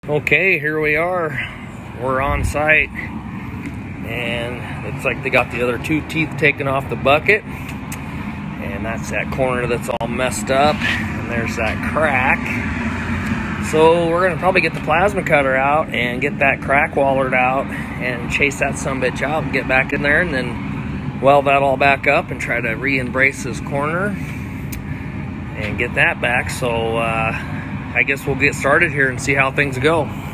Okay, here we are. We're on site, and looks like they got the other two teeth taken off the bucket, and that's that corner that's all messed up, and there's that crack. So we're gonna probably get the plasma cutter out and get that crack wallered out and chase that sumbitch out and get back in there, and then weld that all back up and try to re-embrace this corner and get that back. So I guess we'll get started here and see how things go.